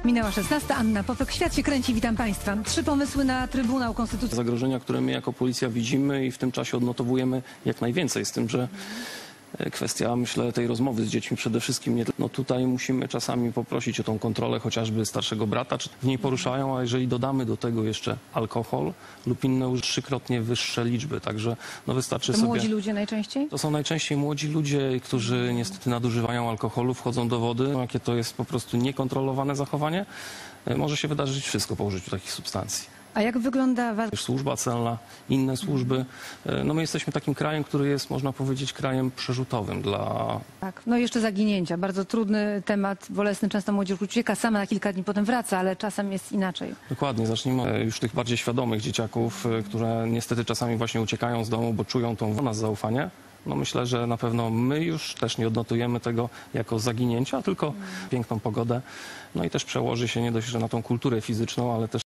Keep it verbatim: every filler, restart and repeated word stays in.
Minęła szesnasta. Anna Popek. Świat się kręci. Witam Państwa. Trzy pomysły na Trybunał Konstytucyjny. Zagrożenia, które my jako policja widzimy i w tym czasie odnotowujemy jak najwięcej, z tym, że kwestia, myślę, tej rozmowy z dziećmi przede wszystkim, nie, no tutaj musimy czasami poprosić o tą kontrolę chociażby starszego brata, czy w niej poruszają, a jeżeli dodamy do tego jeszcze alkohol lub inne już trzykrotnie wyższe liczby, także no wystarczy To sobie... młodzi ludzie najczęściej? To są najczęściej młodzi ludzie, którzy niestety nadużywają alkoholu, wchodzą do wody, no, jakie to jest po prostu niekontrolowane zachowanie, może się wydarzyć wszystko po użyciu takich substancji. A jak wygląda walka? Służba celna, inne służby. No my jesteśmy takim krajem, który jest, można powiedzieć, krajem przerzutowym dla... Tak. No i jeszcze zaginięcia. Bardzo trudny temat, bolesny. Często młodzież ucieka sama na kilka dni, potem wraca, ale czasem jest inaczej. Dokładnie. Zacznijmy już tych bardziej świadomych dzieciaków, które niestety czasami właśnie uciekają z domu, bo czują tą w nas zaufanie. No myślę, że na pewno my już też nie odnotujemy tego jako zaginięcia, tylko piękną pogodę. No i też przełoży się nie dość, że na tą kulturę fizyczną, ale też